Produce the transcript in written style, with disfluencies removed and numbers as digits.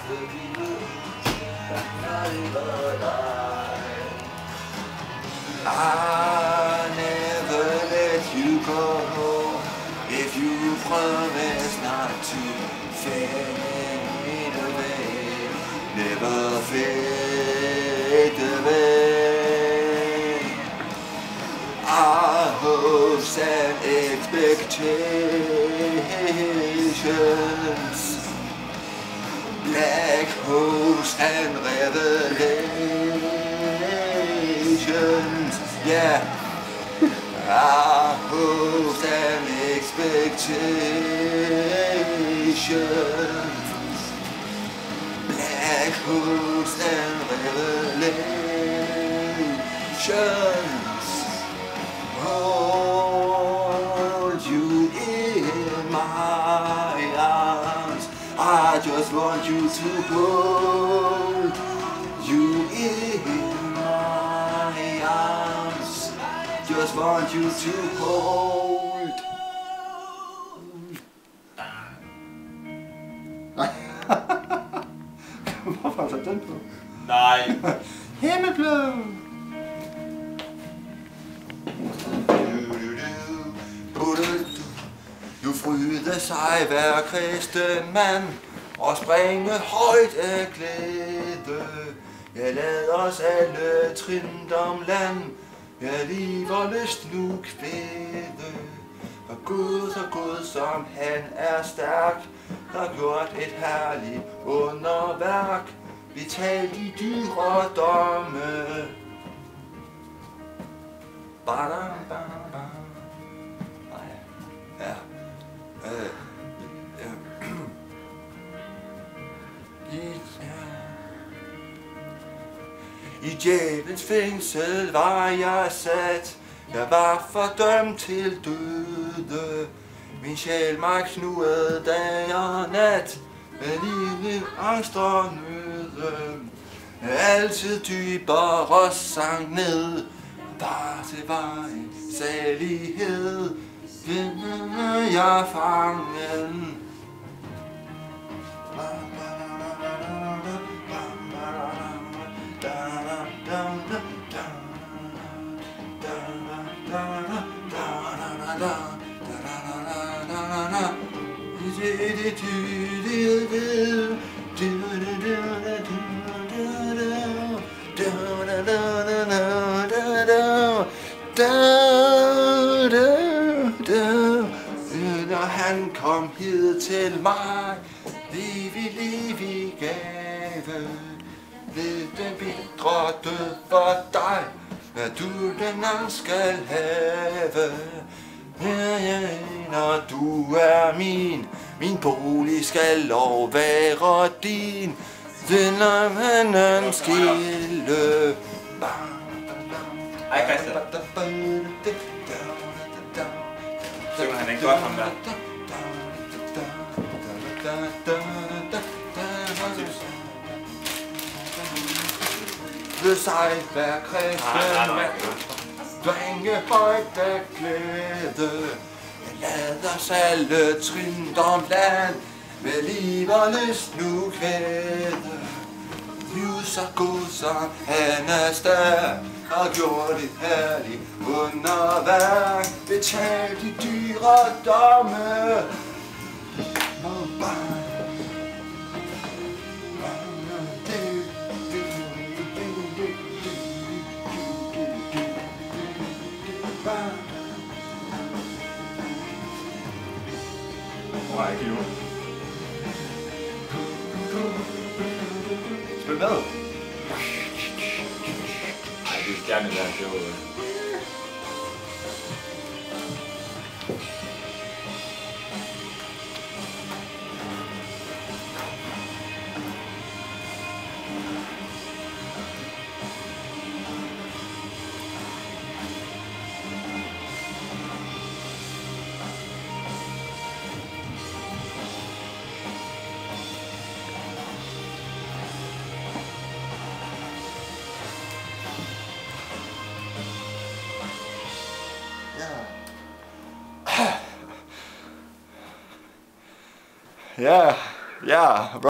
I never let you go if you promise not to fade away, never fade away. Our hopes and expectations, black holes and revelations, yeah. Our hopes and expectations, black holes and revelations. Hold you in my arms. I just want you to hold you in my arms. Just want you to hold. Nej. Hvorfor har du den på? Nej. Himmelblå. Du fryde sig hver kristen mand og springe højt af glæde. Jeg lader os alle trindt om land, jeg liv og lyst nu kvæde. For Gud så god som han er stærk, har gjort et herligt underværk. Betalt i dyre domme. Badam, badam, badam. Ja. I djævelens fængsel var jeg sat. Jeg var fordømt til døde. Min sjæl mig knugede dag og nat. Med livet angst og nøde. Altid dybere sank ned. Bare til vejen salighed. Jeg fangen. Når han kom hid til mig, liv i gave, ved den bitre død for dig, hvad du den anden skal have. Når du er min bolig skal lov være din, den er manden skille. Ej, Christian. Synger han ikke godt, ham der? Ved sig hver kristen mand, bringe højt af glæde. Lad os alle trindt om land, med liv og lyst nu kvæde. Liv så god som han er stærk, har gjort et herligt underværk. Betalt de dyre domme. Nej, ikke endnu. Spil med. Ej, det er stjernet der show. Yeah,